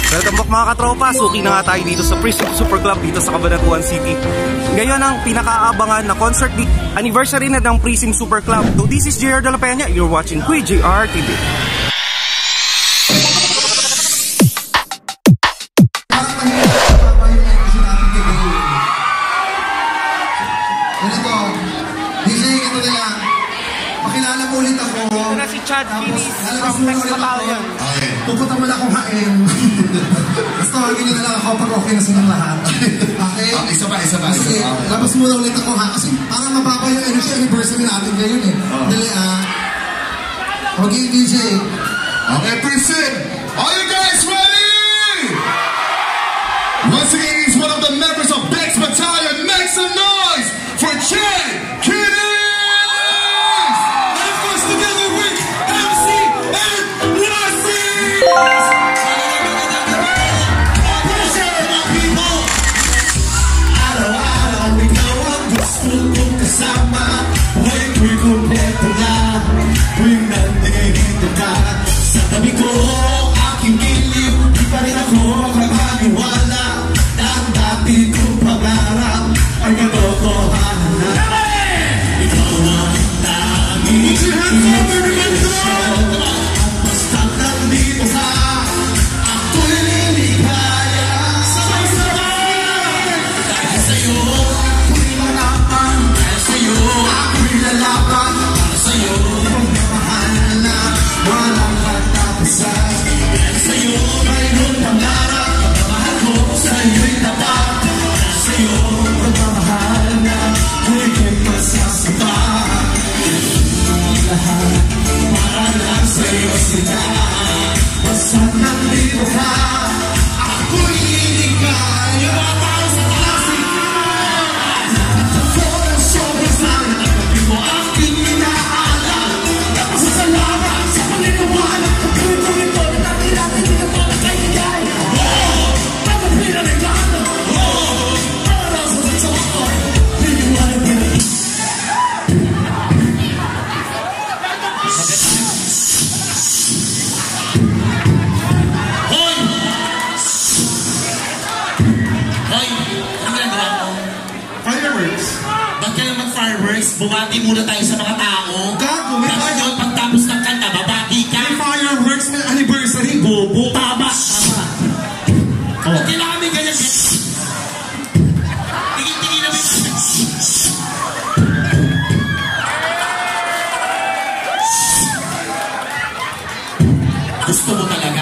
Welcome back mga katropa, suki na nga tayo dito sa Prism Super Club dito sa Cabanatuan City. Ngayon ang pinakaabangan na concert anniversary na ng Prism Super Club. So this is JR De La Peña, you're watching Kuy JR TV. Chad Kinis from Next Battalion. Okay. Pupunta mo na akong hain. Basta ganyan na lang ako pag okay na silang lahat. Okay? Isa pa. Sige, labas muna ulit ako ha. Kasi parang mababa yung energy anniversary natin ngayon eh. Dali Okay, DJ. Okay, Prism. Are you guys ready? Once again, he's one of the members of Next Battalion. Make some noise for Chad Kinis! Sa tabi ko, aking gilid, di pa rin ako makakaniwala na ang dati kong pangarap ay katotohanan na. Ikaw ang tanging inspirasyon at basta nandito ka, ako'y liligaya. Sabay-sabay! Dahil sa'yo, ako'y lalaban. Dahil sa'yo, ako'y lalaban. Para sa'yo, pagmamahal na walang katapusan. Dahil sa'yo, mayroon pangarap. Pagmamahal ko sa'yo'y tapat. Dahil sa'yo, pagmamahal na higit masasaba. Ang lahat para lang sa'yo sila. Basta nandito ka, ako'y liligaya. Para sa klase sobrang sana ang gabi mo aking inaalala. Napasasalamat sa paniniwala. Pagkawin ito na natin hindi na pala kayagay. Dapat pinaregalo. Para sa sasawakon, piniwala pina. Hoy! Hoy! Ano ginagawa mo? Fireworks. Ba't ka naman fireworks? Bumati muna tayo sa mga tao. Gago, may Tapos yun, pagtapos ng kanta, babati ka. May fireworks, may anniversary. Bobo. Tama. Oh. Kailangan may ganyan. Tingin-tingin na may gusto mo talaga.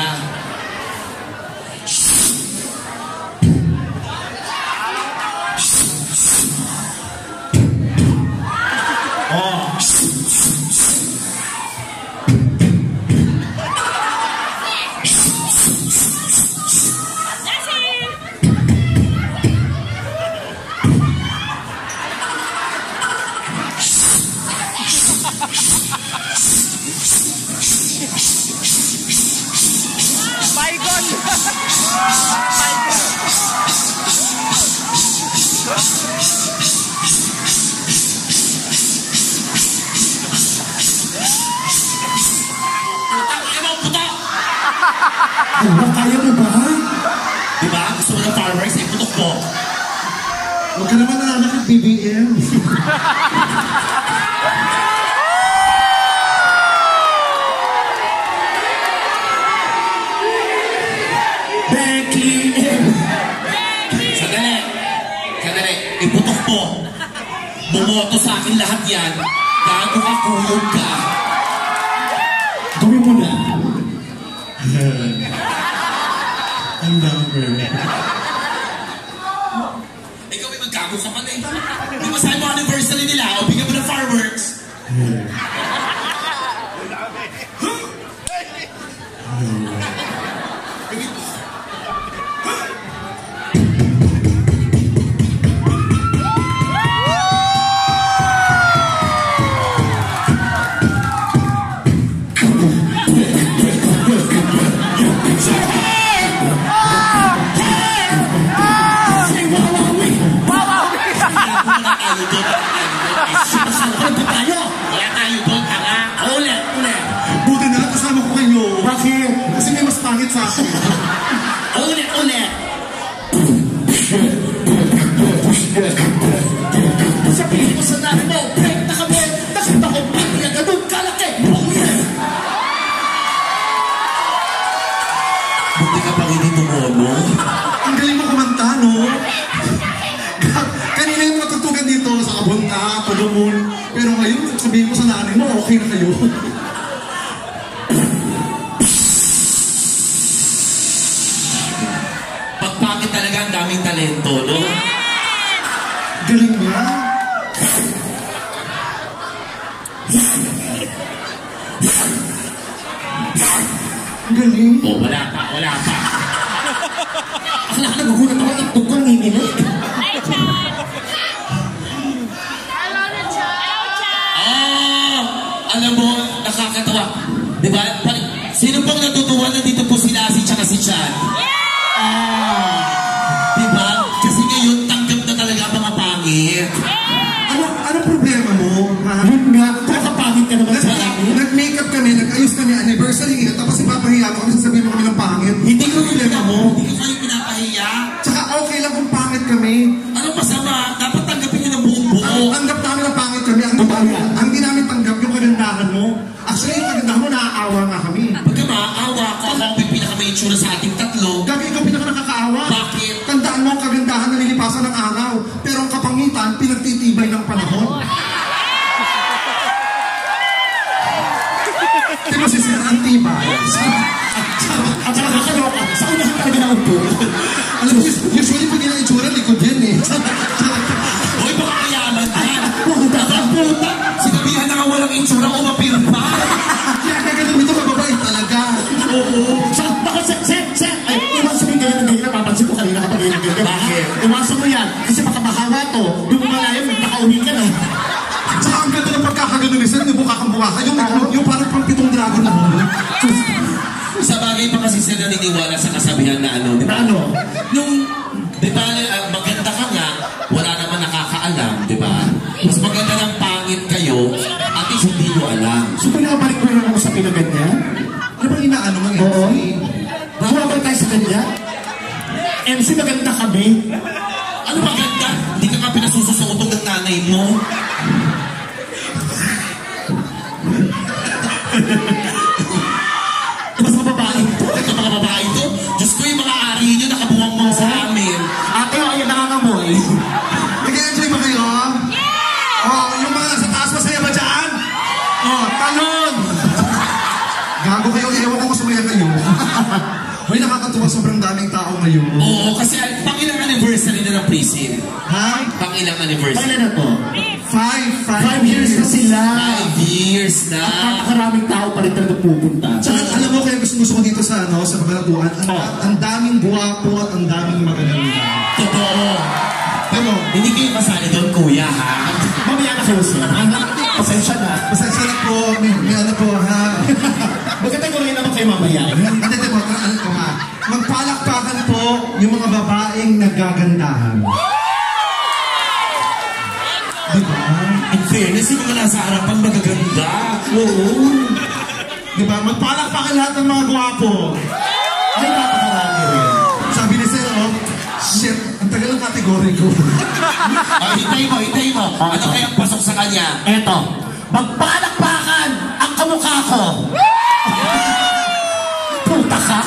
Kaya mo ba? Diba? Gusto mo ng fireworks? Ay, putok mo. Huwag ka naman nananak ng BBM. Sandali. Iputok mo. Bumoto sa akin lahat yan. Gago ka, kulog ka. Gawin mo na. I'm down, girl. Ikaw may magkago ka man eh. Di ba sa'yo mo anniversary nila? O bigyan mo ng fireworks. Buti na lang kasama ko kayo. Bakit? Kasi may mas pangit sa akin. Buti ka pang hindi tumulong. Ang galing mo kumanta, no? Kanina yung mga tutugan dito sa Abunta, Pagumon. Pero ngayon, sabihin mo sa nanay mo, okay na kayo. Pagpakit talaga ang daming talento, no? Galing niya. Ang galing. Oh, wala pa. Akala ka nagugulat ako, itlog ko nanginginig. Hi, Chan! Hello, Chan! Alam mo, nakakatawa. Diba? Sino pong natutuwa na dito po si Lassie tsaka si Chan? Diba? Kasi ngayon, tanggap na talaga ang mga pangit. Ano problema mo? Yun nga, kakapangit ka naman sa akin. Nag-makeup kami, nag-ayos kami anniversary, tapos ipapahiya mo kami, sasabihin mo kami ng pangit. Hindi ko problema mo. Hindi ko kayo pinapahiya. Tsaka okay lang kung pangit kami. Anong masama? Dapat tanggapin nyo ng buong buo. Tanggap namin ang pangit kami. Ang di namin tanggap yung kagandahan mo. Actually, yung kagandahan mo, naaawa nga kami. Pagka maaawa ko, ako ang pinaka-may itsura sa ating tatlo. Gabi, ikaw pinaka nakakaawa. Bakit? Tandaan mo ang kagandahan na nilipasan ng araw. Pero ang kapangitan, pinagtitibay ng panahon. Diba si Sir Antibay? At saka kakaloka, sa unahan talaga na upo. Alam mo, usually pag yun ang itsura, likod yan eh. Hoy, baka kayaman yan. Puta. Sinabihan na nga walang itsura o mapirma. Kaya kagano'n ito, mababait talaga. Oo. Baka, Sir, ay, iwasan mo yung ganyan ng ganyan. Napapansin ko kanina kapag ganyan ng ganyan. Bakit? Iwasan mo yan. Kasi baka mahawa to. Yung malayo, nakauwi ka na. Tsaka ang ganda ng pagkakagano'n ni Sir, yung buka kang buka. Yung parang pang pitong dragon na mo. Sa bagay pa kasi sila naniniwala sa kasabihan na ano, di ba? Ano? Nung, di ba, maganda ka nga, wala naman nakakaalam, di ba? Mas maganda ng pangit kayo, at least hindi nyo alam. So, pinakabalik mo naman ako sa pinaganyan? Ano bang inaano mo yan? Oo. Bumabalik tayo sa kanya? MC, maganda kami. Ano maganda? Hindi ka nga pinasususutong ng nanay mo. Mas mababae ito. Ito mga babae ito. Diyos ko, yung mga ari nyo nakabuwang-buwang sa amin. Ate, ayun nangangamoy. Nag-enjoy ba kayo? Oh, yung mga nasa taas, masaya ba dyan? Oh, talon! Gago kayo, ewan ko sumaya kayo. Hoy, nakakatuwa, sobrang daming tao ngayon. Oo, kasi pang-ilang anniversary na ng prison. Ha? Pang-ilang anniversary. Kailan na to? 5 years na sila. 5 years na. Napakaraming tao pa rin talaga pupunta. Tsaka alam mo, kaya gusto ko dito sa Kabanatuan, ang daming guwapo at ang daming magaganda. Totoo. Pero, hindi kayo kasali doon, kuya, ha? Mamaya na kayo sila. Pasensya na. Pasensya na po, may ano po, ha? Maganda ko rin naman kayo mamaya. Hindi po, ano ko ha? Magpalakpakan po yung mga babaeng nagagandahan. Diba? In fairness, yung mga nasa harapan magaganda. Oo. Diba? Magpalakpakan lahat ng mga gwapo. Ay, napakarami rin. Sabi ni Sir, oh, shit, ang tagal ng kategory ko. Hintay mo. Ano kayang pasok sa kanya? Eto, magpalakpakan ang kamukha ko. Puta ka.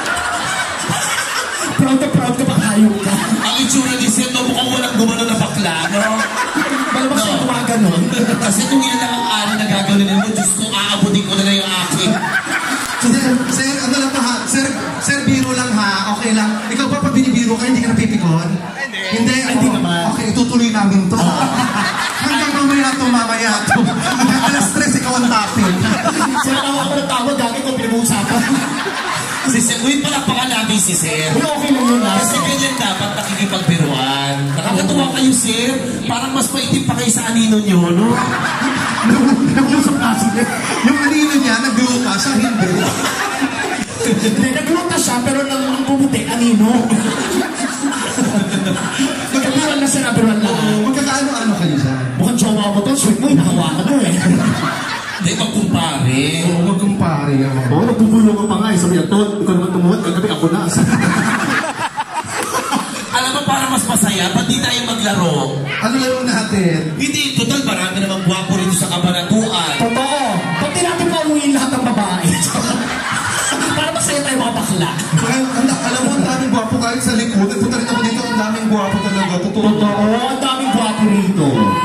Proud ka bang hayop ka? Ang itsura ni Sir, no, mukhang walang gumano na bakla, no? Malamang siya tumaga nun. Kasi kung yan lang ang ari na gagawin mo, Diyos ko, aabutin ko na lang yung akin. Sir, ano lang to ha? Sir, biro lang ha? Okay lang. Ikaw ba pag binibiro ka, hindi ka napipikon? Hindi. Hindi naman. Okay, itutuloy namin to. Hanggang mamaya to. Hanggang alas 3, ikaw ang topic. Sir, ako ng tawag, dati ko pinag-uusapan. Si Sir, wait pala pangalabing si Sir. Okay lang yun ha? Kasi ganyan dapat nakikipagbiruan. Nakakatuwa kayo, Sir. Parang mas maitim pa kayo sa anino nyo, no? Nag-usap na sila. Yung anino niya, nag-luka siya, hindi. Hindi, nag-luka siya, pero nang bumuti, anino. Magkabiruan na siya, nabiruan na. Magkakaano-ano kayo siya? Mukhang jowa mo to, sweet mo, inahawakan mo eh. Hindi, magkumpare. Oo, magkumpare naman. Oo, nagbubulong pa nga eh. Sabi niya, Ton, ikaw naman tumuhod, kagabi ako na. Alam mo, para mas masaya, ba't di tayo maglaro? Ano laro natin? Hindi, total, marami namang gwapo rito sa Kabanatuan. Totoo. Ba't di natin pauwiin lahat ng babae? Para masaya tayo mga bakla. bakla. Alam mo, ang daming gwapo kahit sa likod. Punta rin ako dito, ang daming gwapo talaga. Totoo. Ang daming gwapo rito.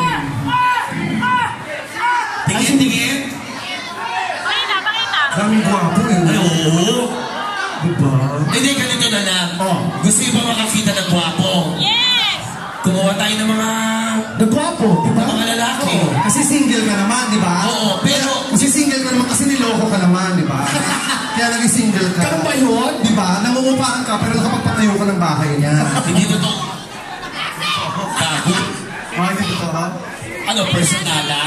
Tingin. Pakita. Daming gwapo eh. Ay, oo. Diba? Hindi, ganito na lang. Gusto niyo ba makakita ng gwapo? Yes! Kumuha tayo ng mga... Nagwapo, di ba? Mga lalaki. Kasi single ka naman, di ba? Oo, pero... Kasi single ka naman kasi niloko ka naman, di ba? Kaya naging single ka. Ganun ba yun? Di ba? Nangungupahan ka pero nakapagpatayo ka ng bahay niya. Hindi totoo. Gago. Hindi totoo. Ano, personalan?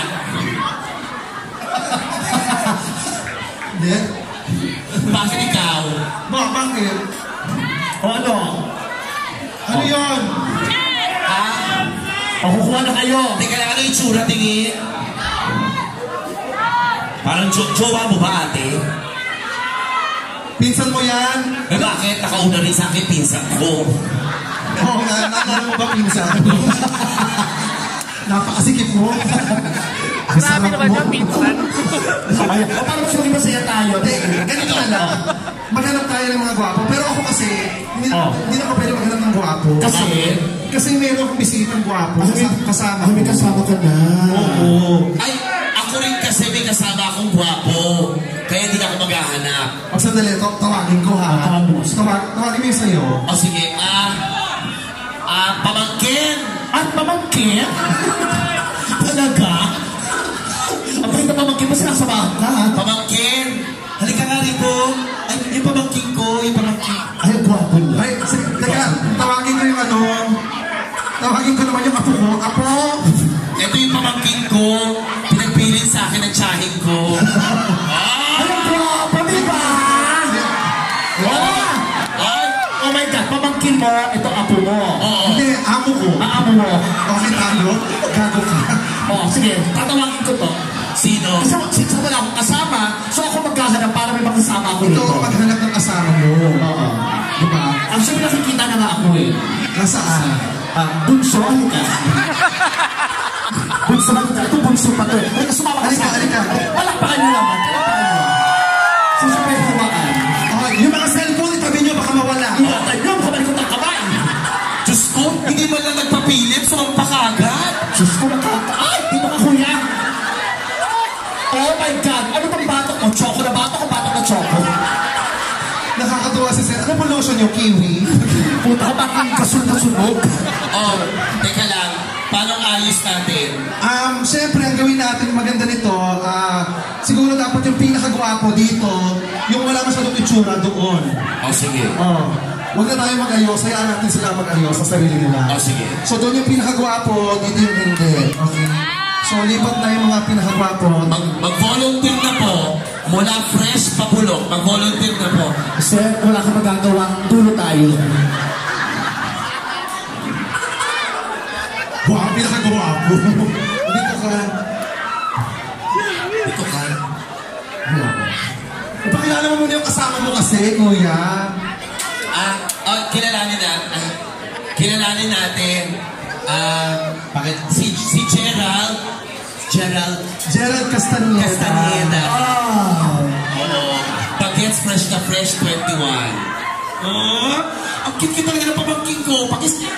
Hindi. Bakit ikaw? Bakit? O ano? Ano yun? Ha? O kukuha na kayo. Teka lang, ano yung tsura, tingin? Parang jowa mo ba, ate? Pinsan mo yan? Eh, bakit? Nakauna rin sa akin, pinsan ko. Oo nga, nakala mo ba pinsan? Napakasikip mo. Grabe naman yung pinsan. Parang mas maging masaya tayo. Ganito na lang. Maghanap tayo ng mga gwapo. Pero ako kasi, hindi na ako pwede maghanap ng gwapo. Kasi meron akong bisitang gwapo. Kasama. May kasama ka na. Oo. Ay, ako rin kasi may kasama akong gwapo. Kaya hindi na ako maghahanap. Pag sandali, tawagin ko ha. Tawagin mo yung sa'yo. O sige, pamangkin. At pamangkin? Talaga? Ang pwede na pamangkin mo, sinasamahan ka. Pamangkin. Halika nga rito. Ay, yung pamangkin ko, yung pamangkin. Ay, ang gwapo niya. Ay, teka, tawagin ko yung ano. Tawagin ko naman yung apo ko. Apo! Ito yung pamangkin ko. Pinagpilin sa akin ang tsahin ko. Ay, ang gwapo, di ba? Ay! Oh my God, pamangkin mo, ito apo mo. Oo. Hindi, amo ko. Amo mo. Okay, talo. Gago ka. Sige, tatawagin ko to. Sino? Kasi wala akong kasama, so ako magkahanap para may makasama ako Ito, dito. maghanap ng kasama mo. Oo. Diba? Actually, nakikita na nga ako eh. Nasaan? Bunso, ano ka? Bunso ba ito? Ito bunso pa to. Halika, sumama ka sa akin. Palakpakan nyo naman. Palakpakan nyo. Sasabay humaan. Oh, yung mga cellphone, itabi nyo, baka mawala. Ingatan nyo, kamalikot ang kamay. Diyos ko, hindi man lang nagpapilit, sumampa ka agad. Diyos ko, ay, dito ka kuya. Oh my God, ano bang batok mo? Choco na batok o batok na choco? Nakakatuwa si Sir. Ano po lotion yung kiwi? Puta ka bakit kasunod-sunog? Oh, teka lang. Paano ang ayos natin? Siyempre, ang gawin natin maganda nito, siguro dapat yung pinakagwapo dito, yung wala masyadong itsura doon. Oh, sige. Huwag na tayo mag-ayos, hayaan natin sila mag-ayos sa sarili nila. Oh, sige. So doon yung pinakagwapo, dito yung hindi. Okay? So lipat na yung mga pinakagwapo. Mag-volunteer na po. Mula fresh pa bulok. Mag-volunteer na po. Sir, wala ka magagawa. Dulo tayo. Wow, pinakagwapo. Dito ka. Ito ka. Ipakilala mo muna yung kasama mo kasi, kuya. Kilalanin natin. Bakit? Si Gerald Castaneda. Oo. Bagets fresh na fresh 21. Ang cute talaga ng pamangkin ko.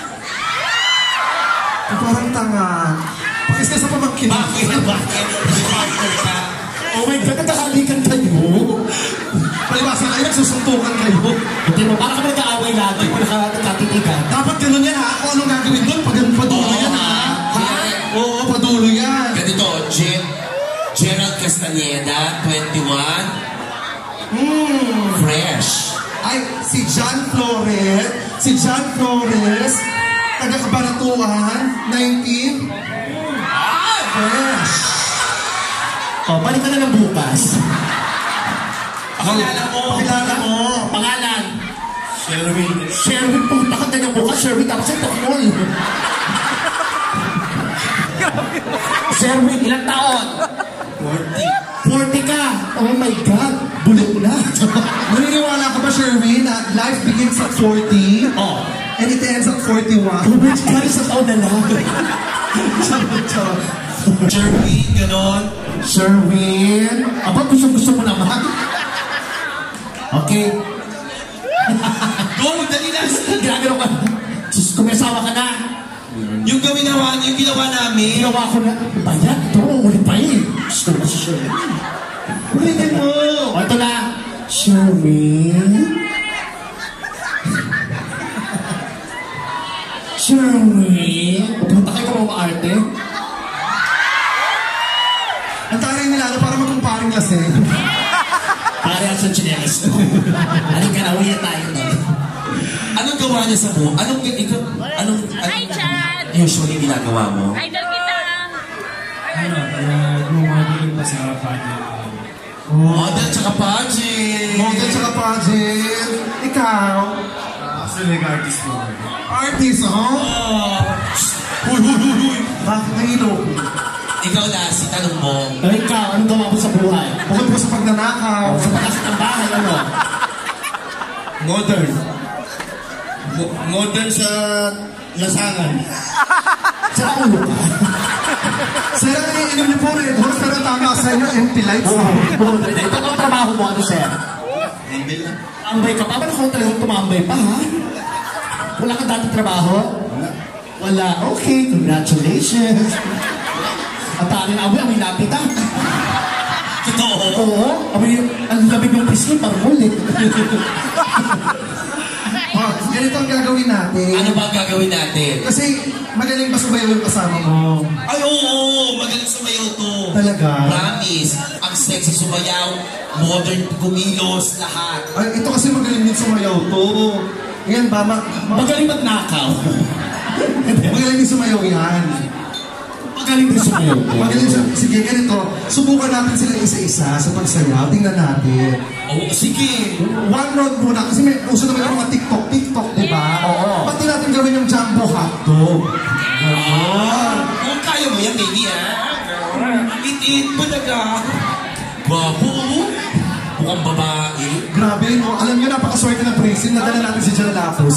Parang tanga. Pakis ka sa pamangkin. Bakit? Partner ka. Oh my God, nagkakalikan kayo. Palibasa kayo, nagsusuntukan kayo. Hindi mo, parang kami nag-aaway lagi. Nagkatitigan. Dapat ganun yan ha. Kung anong gagawin doon, padulo yan ha. Oo, padulo yan. Ganito, Gerald Castaneda, 21. Fresh. Ay, si John Flores, taga-Kabanatuan, 19. Fresh. Balik ka na ng bukas. Pakilala mo. Pangalan. Sherwin, pumunta ka na ng bukas. Sherwin, tapos ito, mall. Sherwin, ilang taon? 40 ka. Oh my God. Bulok na. Naniniwala ka ba, Sherwin, na life begins at 40? And it ends at 41? Which carry sa taon na lang. Sherwin, ganon. Sherwin. Aba, gusto mo naman. Okay. dali na. Ginagano ka. Diyos ko, may asawa ka na. Yung ginawa namin. Ginawa ko na. Bayad, ito. Ulit pa yun. Gusto mo siya. Ulitin mo. O, ito na. Sherwin. Sherwin. Punta kayo ka maarte. Ang taray nila, para magkumparing lasing. Pare at sa chinelas. Anong kanawin na tayo na? Anong gawa niya sa buho? Hi, Chad! Usually ginagawa mo? Idol kita! Gumawa pa sa pageant. Model tsaka pageant. Model tsaka pageant. Ikaw? Actually, nag-artist mo. Artist, oh? Huy. Bakit nahilo? Ikaw, Lassie, tanong mo. Ikaw, anong gawa mo sa buhay? Bukod po sa pagnanakaw. Sa pagkakit ng bahay, ano? Modern. Modern sa lasangan. Sa ulo ka. Sir, inom niyo po rin. Pero tama sa inyo, empty lights. Ito ang trabaho mo, ano, sir? Tambay ka pa? Ba't ako talagang tumambay pa, ha? Wala ka dati trabaho? Wala. Okay, congratulations. At tanin amoy lapit, ha? Totoo? Oo. Ang labig ng pisngi, parang ulit. Ganito ang gagawin natin. Ano ba ang gagawin natin? Kasi magaling ba sumayaw yung kasama mo? Ay, oo! Magaling sumayaw to. Talaga? Promise. Ang sexy sumayaw, modern kumilos, lahat. Ay, ito kasi magaling din sumayaw to. Yan ba? Magaling magnakaw. Magaling din sumayaw yan. Magaling din sumayaw to. Magaling siya. Sige, ganito. Subukan natin sila isa-isa sa pagsayaw. Tingnan natin. Oo, sige. One round muna. Kasi may uso naman yung mga TikTok, di ba? Oo. Pati natin gawin yung jumbo hotdog. Kung kaya mo yan, baby, ha? It mo naga. Babo. Mukhang babae. Grabe, no? Alam niyo, napakaswerte ng Princeton. Nadala natin si John Lapus.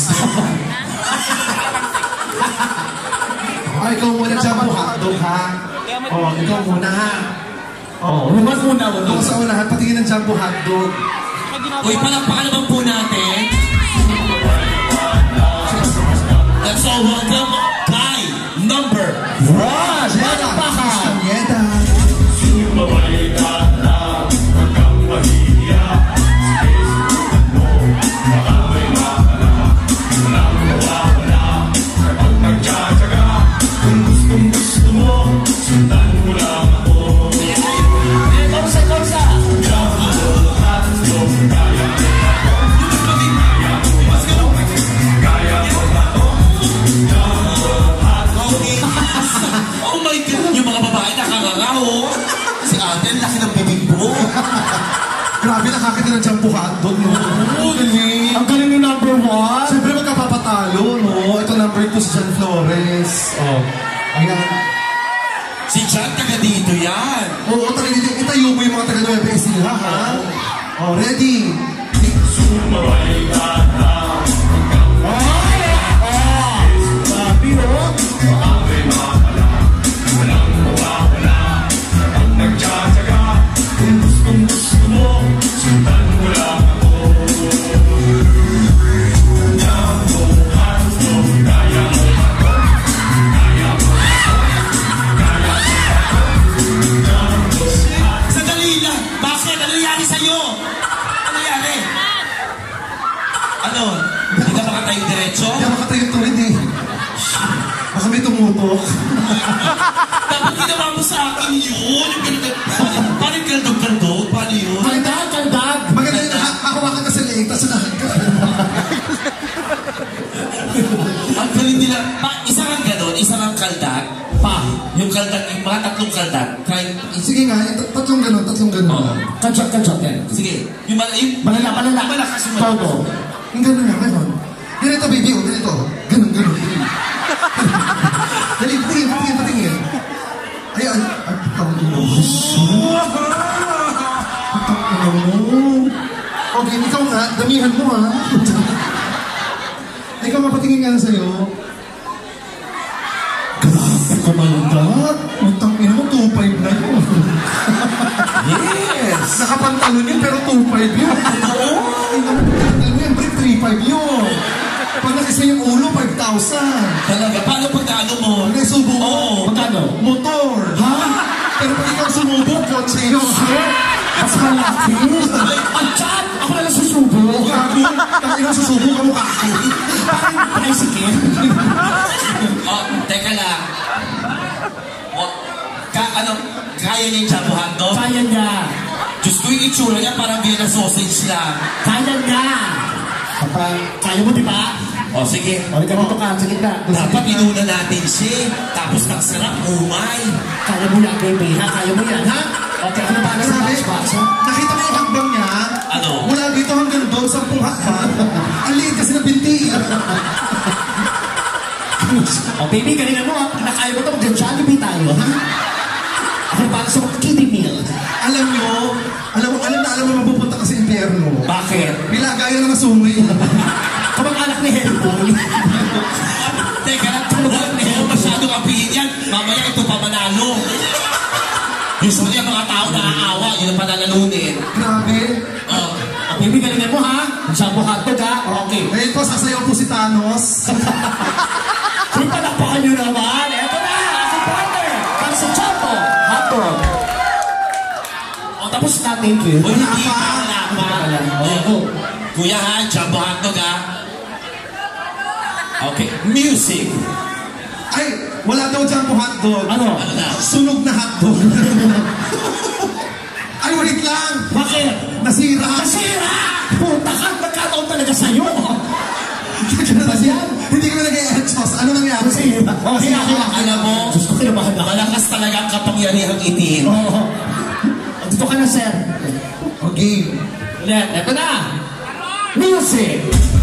Ikaw muna jumbo hotdog, ha? Ikaw muna, ha? Huwag muna. Ikaw sa unahan, patingin ng jumbo hotdog. Uy, palakpakan naman po natin. Let's all welcome guy number 1. Palakpakan. Grabe, nakakita ng jumbo hotdog, no? Oo, galing. Ang galing ni number 1. Siyempre magkapapatalo, no? Ito number 2 si John Flores. Ayan. Si John, taga dito yan. Oo, taga dito. Itayo mo yung mga taga Nueva Ecija, ha? Ready? Hindi ka makatayo diretso? Hindi ka makatayo tuwid, eh. Baka may tumutok. Dapat ginawa mo sa akin yun. Paano yung kaldog-kaldog? Paano yun? Kaldag! Maganda yun, hawakan ka sa leeg, tapos unahan ka. Ang galing nila. Isa kang gano'n, isa kang kaldag. Yung kaldag, yung mga tatlong kaldag. Sige nga, tatlong gano'n. Kajak yan. Sige. Yung malala. Malakas yung malala. Todo. Yung gano'n nga, gano'n. Ganito, baby, ganito. Gano'n. Dali, patingin. Ay, okay, ikaw nga, damihan mo, ha? Ikaw mapatingin nga na sa'yo. Grabe ka malandag. Utang ina mo, 2.5 na yun. Yes! Nakapantalon yun, pero 2.5 yun. Oo! Ina mo, 3.5 yun. Pag nakisa yung ulo, 5,000. Talaga? Paano pag naano mo? Hindi, subo mo. Oo. Magkano? Motor. Ha? Pero pag ikaw sumubo, kotse yun. Mas malaki. Ang chat! Ako na lang susubo. Gabi, kaya na susubo ka mukha ako. Tricycle. Oh, teka lang. Kaya niya yung jabuhan to? Kaya niya. Diyos ko yung itsura niya parang Vienna sausage lang. Kaya niya. Kaya mo, di ba? O, sige. O, ikaw dito ka. Sige na. Dapat inuna natin siya. Tapos ng sarap, umay. Kaya mo yan, baby, ha? Kaya mo yan, ha? Okay, ano ba? Sabi, nakita mo yung hakbang niya? Ano? Mula dito hanggang doon, 10 hakbang. Ang liit kasi ng binti. O, baby, galingan mo, ha? Nakaya mo ito, mag-Jollibee tayo, ha? Ako para sa kiddie meal. Alam mo mapupunta ka sa impyerno. Bakit? Nilagaya ng asungoy. Kamag-anak ni Hellboy. Teka lang, tulungan ni Hellboy. Masyadong apihin yan. Mamaya ito pa manalo. Usually ang mga tao naaawa, yun ang pananalunin. Grabe. Baby, galingan mo, ha? Masyado hotdog, ha? Okay. Ngayon po, sasayaw po si Thanos. Kung palakpakan nyo naman, eto na, si partner. Para sa Chapo, hotdog. O, tapos na, thank you. O, hindi pa. Kuya, ha? Chapo, hotdog, ha? Okay, music. Ay, wala daw dyan po hotdog. Ano? Ano na? Sunog na hotdog. Ay, wait lang. Bakit? Nasira. Nasira! Puta ka, nagkataon talaga sa'yo. Hindi ko nag-e-adjust. Ano nangyari? Nasira. Alam mo, gusto ko kinabahan na. Malakas talaga ang kapangyarihang itim. Oo. Dito ka na, sir. Okay. Eto na. Music.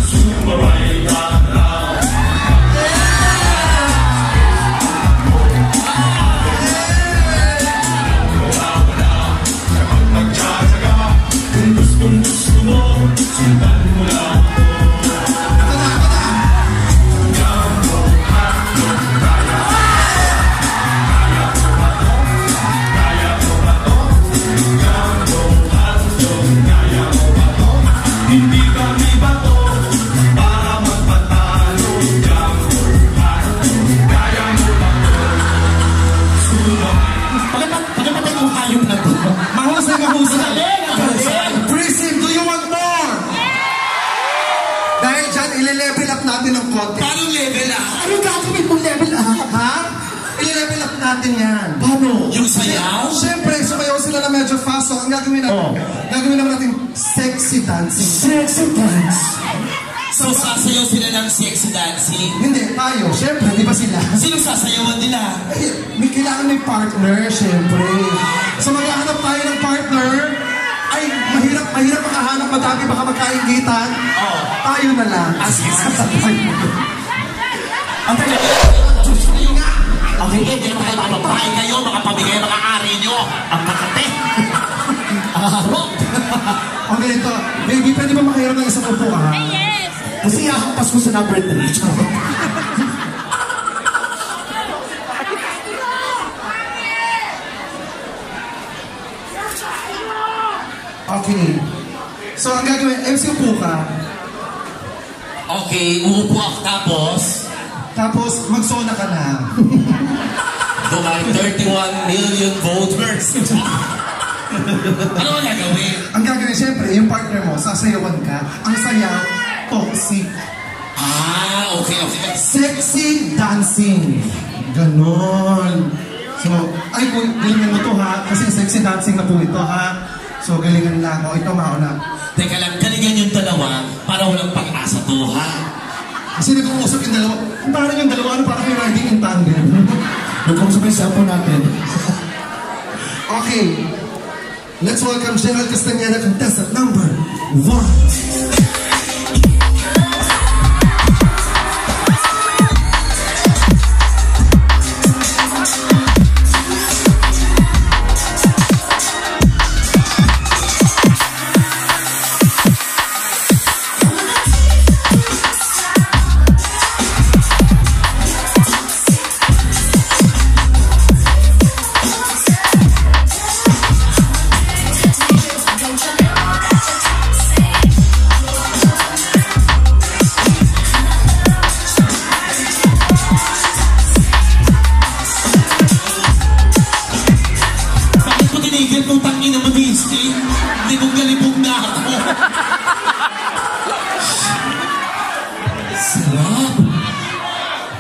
I-level up natin ng konti. Paano level up? Ano gagawin mong level up? Ha? I-level up natin yan. Paano? Yung sayaw? Siyempre, sumayaw sila na medyo fast. So, ang gagawin natin, gagawin naman natin sexy dancing. Sexy dance? So, sasayaw sila ng sexy dancing? Hindi, tayo. Siyempre, di ba sila? Sinong sasayawan nila? Ay, may kailangan may partner, siyempre. So, maghahanap tayo ng partner. Ay, mahirap makahanap, madami baka magkaingitan. Oo. Tayo na lang. Sige. Ang talaga. Okay, hindi naman kayo makababahay kayo, makapamigay mga ari nyo. Ang kakate. Harap. Okay, ito. Baby, pwede ba makahirap ng isang upo ka? Yes! Kasi hahampas ko sa number 3. Okay. So, ang gagawin, MC upo ka. Okay, uupo ako Tapos, mag-sona ka na. To my 31 million voters. Ano ang gagawin? Ang gagawin, siyempre, yung partner mo, sasayawan ka. Ang sayaw, toxic. Okay. Sexy dancing. Ganon. So, ay, galingan mo to ha. Kasi sexy dancing na po ito ha. So, galingan na ako. Ito, mauna. Teka lang, galingan yung dalawa para walang pag-asa to, ha? Kasi nag-uusap yung dalawa. Parang yung dalawa, parang yung riding in tandem. Nag-uusap yung cellphone natin. Okay. Let's welcome General Castañeda, contestant number 1.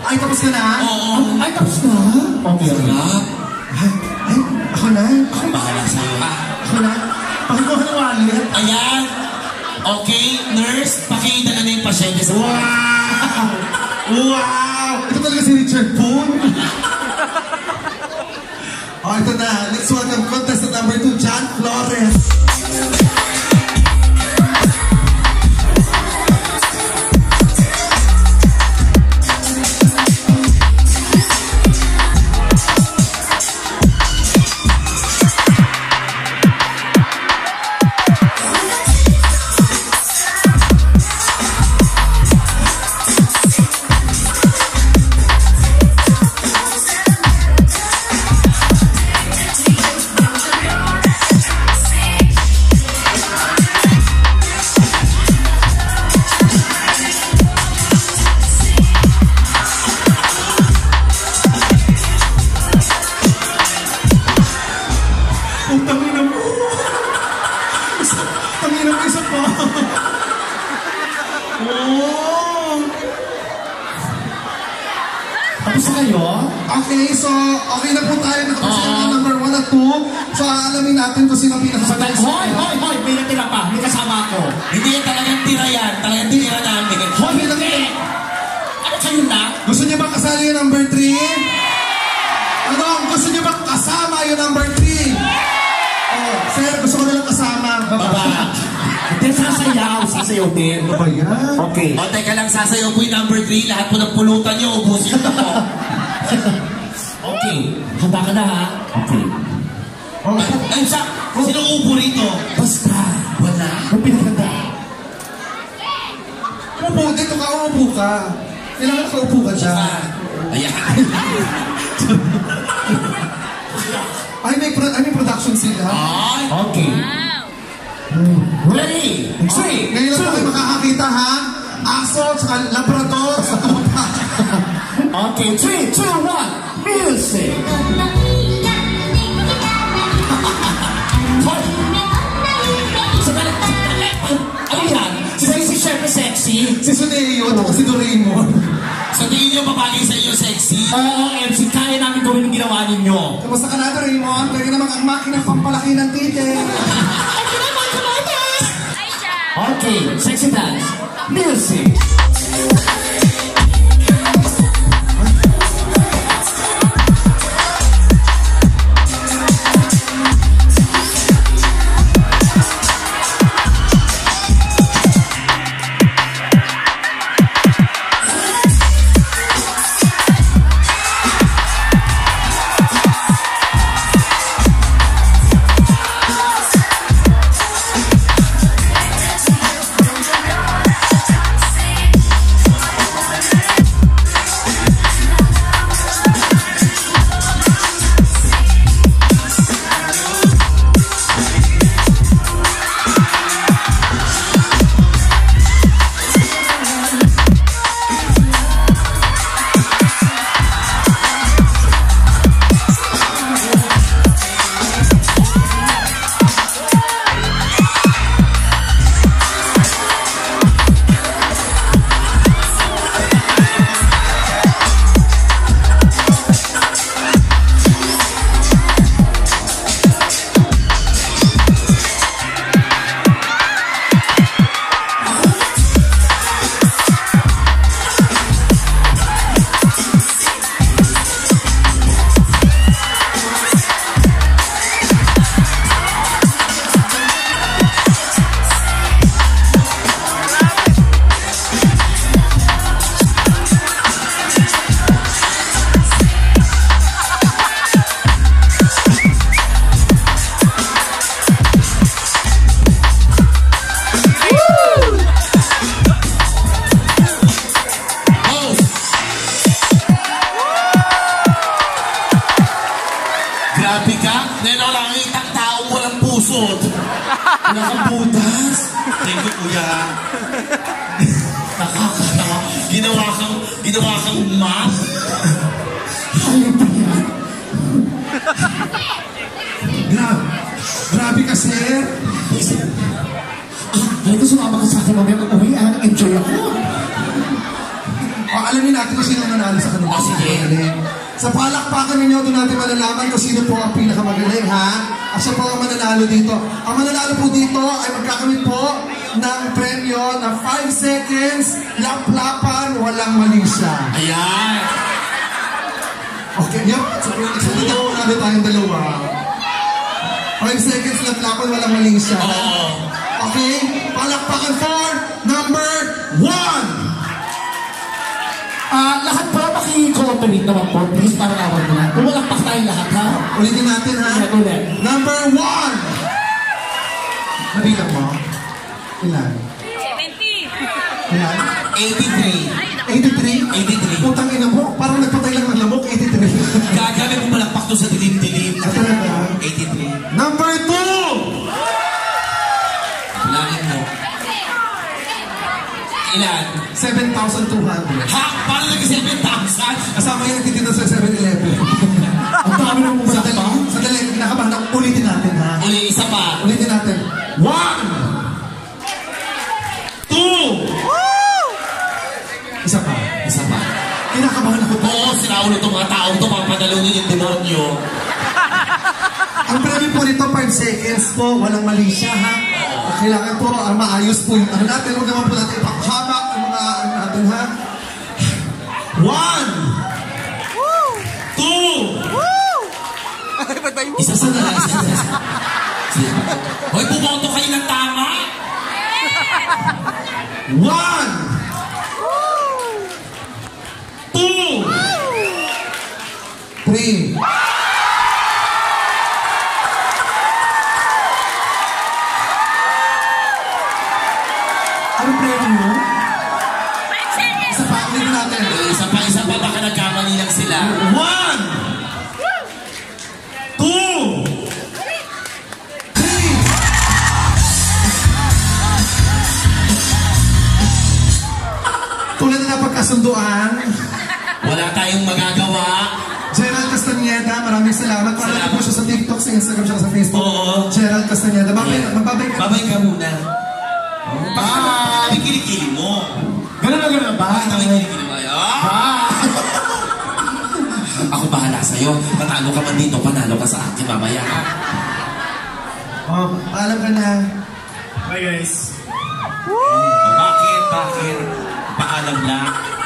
Ay, tapos ka na? Oo. Ay, tapos na? Okay. Sarap. Ay, ako na? Ako bahala sa'yo, ha? Ako na? Pakikuha ng wallet. Ayan. Okay, nurse, pakita na yung pasyente sa... Wow! Wow! Ito talaga si Richard Poon. Oh, ito na. Let's welcome contestant number 2, John Flores. Okay, so okay na po tayo. Nakapasya na number 1 at 2. So alamin natin kung sino pinakasabay. Hoy! May natira pa. May kasama ako. Hindi yan talagang tira yan. Talagang tira namin. Hoy! Hindi! Ano kayo na? Gusto niyo ba kasali yung number 3? Ano? Gusto niyo ba kasama yung number 3? Oh, sir, gusto ko nilang kasama. Baba. Hindi, sasayaw din. Ano ba yan? Okay. O, teka lang, sasayaw po yung number 3. Lahat po ng pulutan nyo, ubusin ko po. Okay. Handa ka na, ha? Okay. Ay, sino upo rito? Basta. Wala. Ang pinaganda. Umupo, dito ka, umupo ka. Kailangan nakaupo ka siya. Ayan. Ay, may production sila. Ay, okay. Ready? Okay, ngayon lang po kayo makakakita, ha? Aso, tsaka labrador, sa tuta. Okay, 3, 2, 1, music! Ano yan? Sexy, syempre sexy. Si Suneo, ito si Doraemon. Sa tingin niyo babagay sa inyo sexy? Oo, MC, kaya namin gawin yung ginawa ninyo. Kamusta ka na, Doraemon? Kaya naman ang makina pampalaki ng tite. Okay, sexy dance. Music! Nakabutas. Thank you, kuya. Nakakatawa. Ginawa kang map. Grabe ka, sir. Ito sumama ka sa akin mamaya. Uy, enjoy ako. Alamin natin kung sino nanalo sa kanila. pinakamagaling. Sa palakpakan ninyo, doon natin malalaman kung sino po ang pinakamagaling, ha? At siya po ang mananalo dito. Ang mananalo po dito ay magkakamit po ng premyo na 5 seconds, lap-lapan, walang mali siya. Ayan! Okay, yep. So, excited ako namin tayong dalawa. 5 seconds, lap-lapan, walang mali siya. Okay? Palakpakan for number 1! Lahat po maki-cooperate naman po. Please, para awag na. Pumalakpak tayong lahat, ha? Ulitin natin, ha? Ulit. Number 1! Nabilang mo? Ilan? 70. Ilan? 83. 83? Putang ina mo, parang nagpatay lang ng lamok, 83. Gagabi mo malakpak to sa dilim-dilim. Talaga? 83. Number 2! Langit mo. Ilan? 7,200. Ha? Paano nag-7,000? Kasama yung nagtitinda sa 7-Eleven. Ang dami ng Sandali, pumalakpak. sandali, kinakabahan ako. Ulitin natin, ha? Uli, isa pa. Ulitin natin. 1! 2! Isa pa. Isa pa. Kinakabahan ako. Oo, sinaulo itong mga taong ito, mga padalungin yung demonyo. Ang premyo po nito, 5 seconds po, walang mali siya, ha? Kailangan po, maayos po yung ano natin. Huwag naman po natin ipakhabak yung mga ano natin, ha? 1! 2! Isa sa nila, isa. Hoy, bumoto kayo ng tama! 1! 2! 3! Ano premyo mo? 5 seconds. Isa pa, ulitin natin. Isa pa, baka nagkamali lang sila. 1! 2! 3! Tulad na pagkasunduan, Wala tayong magagawa. Gerald Castañeda, maraming salamat. Parang po siya sa TikTok, sa Instagram, siya sa Facebook. Oo. Gerald Castañeda. Magbabay ka. Babay ka muna. Bakit kilikili mo? Ganun na ba? Bakit kami kilikili mo? Ako bahala sa'yo. Matalo ka man dito, panalo ka sa akin mamaya. Oh, paalam ka na. Bye guys. Bakit? Paalam na.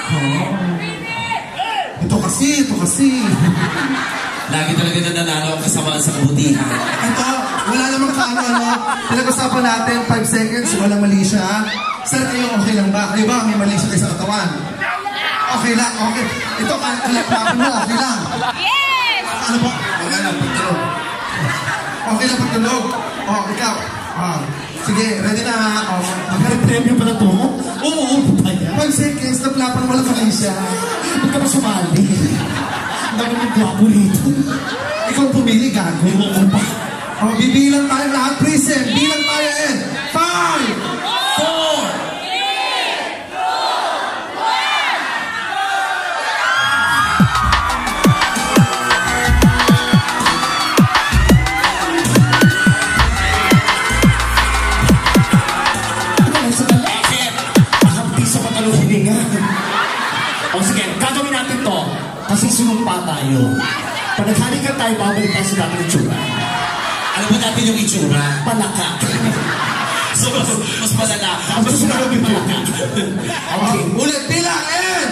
Ito kasi. Lagi talaga nananalo ang kasamaan sa kabutihan. Ito, wala namang ano. Pinag-usapan natin, 5 seconds, walang mali siya. Sir, kayo okay lang ba? Kayo ba may mali siya kayo sa katawan? Okay lang, okay. Ito, kalapapin mo, okay lang. Yes! Ano ba? Okay lang, pagtulog. Okay lang, pagtulog. Oh, ikaw. Sige, ready na ha? Magkari-premyo pa na to? Oo, 5 seconds, naplapan, walang mali siya. Ba't ka ba sumali? Ang dami ng gwapo rito. Ikaw pumili, gago. Ewan ko pa. Bibilang tayo lahat, prison. Bilang tayo, 5! 4! O sige, gagawin natin to kasi sumumpa tayo. Pag naghalikan tayo, babalik tayo sa dati ng itsura. Alam mo natin yung itsura? Palaka. So, mas malala. Mas sunod yung palaka. Okay. Ulit, bilang, and...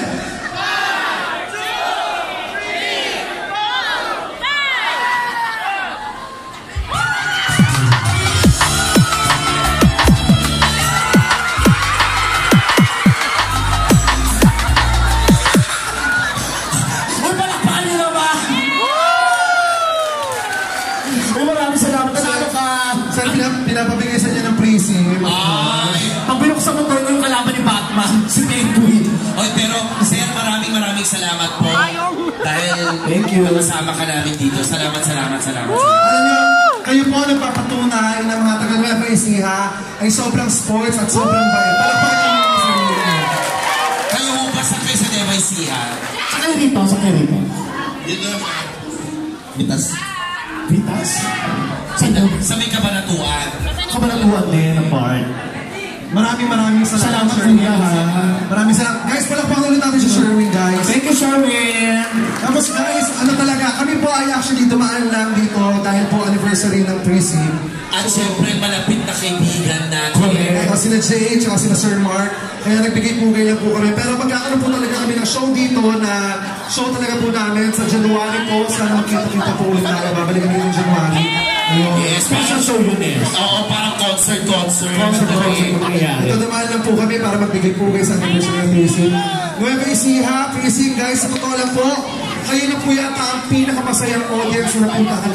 Pinapabigay sa niya ng presim. Ay! Pag binuksan mo to, yung kalaban ni Batman, si Penguin. Oy, pero, sir, maraming salamat po. Dahil, thank you. Kasama ka namin dito. Salamat. Alam niyo, kayo po nagpapatunay ng mga taga-Nueva Ecija ay sobrang sports at sobrang bait. Palakpakan niyo mga sarili niyo. Kayo mo ba sa kayo sa Nueva Ecija? Sa kayo rito. Dito. Bitas. Vitas? Sa may kabanatuan. Kabanatuan din ang part. Maraming salamat. Salamat po niya. Maraming salamat. Guys, palakpakan ulit natin si Sherwin, guys. Thank you. you, Sherwin. Tapos guys, ano talaga, kami po ay actually dumaan lang dito dahil po anniversary ng Presim. At syempre, malapit na kaibigan natin. Sina Jay, tsaka sina Sir Mark. Kaya nagbigay pugay lang po kami. Pero magkakaroon po talaga kami ng show dito na show talaga po namin sa January po. Sana magkita-kita po ulit tayo. Babalik kami ng January. Yes, special show yun eh. Oo, parang concert. Ito naman lang po kami para magbigay pugay sa anniversary ng Presim. Nueva Ecija, Presim guys, sa totoo lang po, kayo na po yata ang pinakamasayang audience na napuntahan.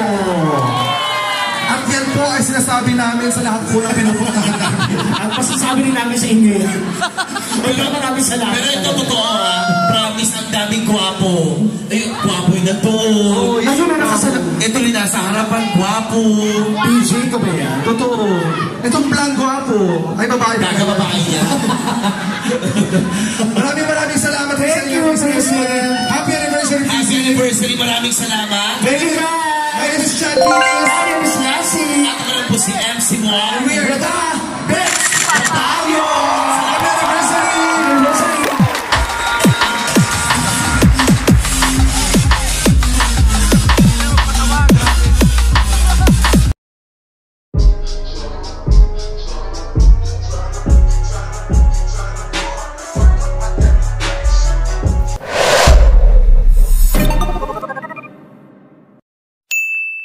At yan po ay sinasabi namin sa lahat po na pinupuntahan namin. At masasabi rin namin sa inyo yan. Maraming salamat. Pero ito totoo ha. Promise, ang daming gwapo. Eh, gwapo yun na to. Ayun na nakasalap. Ito rin nasa harapan, gwapo. PJ ka ba yan? Totoo. Itong blank gwapo. Ay, babae. Babae yan. Maraming salamat. Thank you. Happy anniversary. Happy anniversary. Maraming salamat. Thank you. My name is Chad Kinis. My name is Lassie. At ako lang po si MC Moa.